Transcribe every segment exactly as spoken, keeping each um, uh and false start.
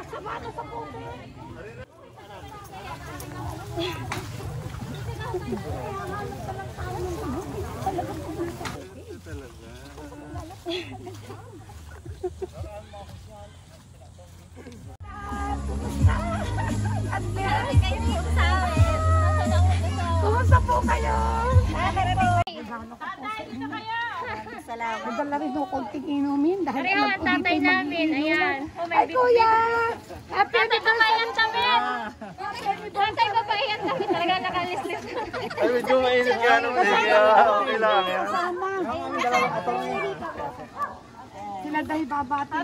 Sabado sa puso. Kumusta po kayo? Salamat. Nadala rin ako konting inumin dahil Pareho ang tatay namin. Ayan. Ay, kuya! Happy anniversary! Tatay babayan kami. Talaga nakalislis. Ay, medyo mainit ka naman. Okay lang. Sana. Sila dahil babati.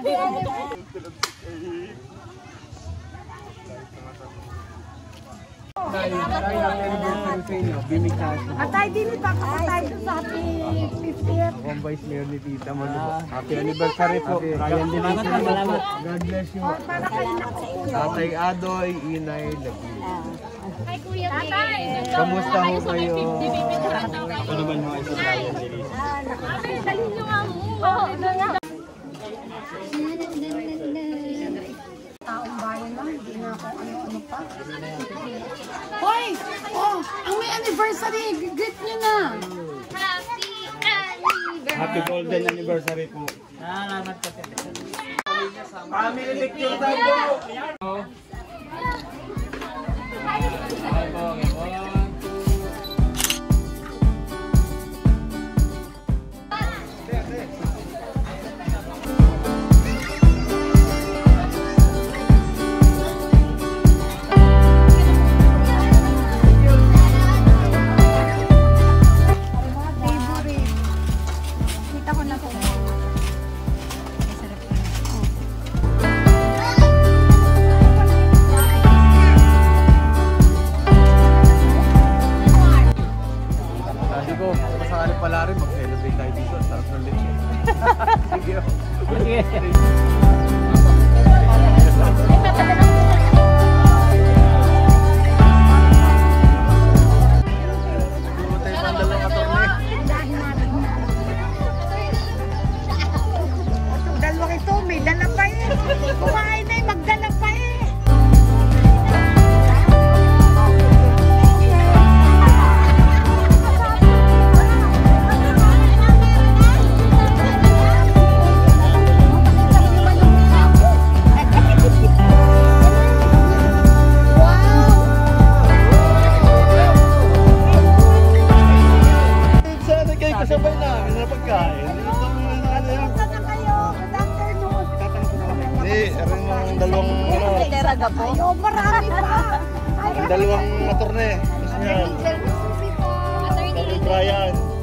At tayo din ipapakatay sa ating fiftieth. Ang Vice Mayor ni Tita Malou. Happy anniversary po. Ryan din ang salamat. God bless you. Para kayo na Tatay Adoy, Inay, Lagring. Ay, Kuya Tatay. Kamusta ho kayo? Ako naman mga isang Ryan din. Dalhin nyo nga mo. Oo, nga. Taumbayan lang, hindi na ako ano-ano pa. Hoy! Oh, ang may anniversary, greet nyo na! Happy anniversary! Happy golden anniversary po. Salamat po. Family picture tayo po! Pala rin mag-celebrate tayo dito. Sarap ng leche. Sige. Sige. Duro tayo pang dalawang atorne. Dalawang ito, may dala pa eh. Kumain na eh, magdala pa eh. Kasabay namin na pagkain. Saan na kayo? Good afternoon. Hindi, rin ang dalawang ano. Teraga po? Ayo, marami pa. Ang dalawang atorne. Mas nga. Attorney Brian.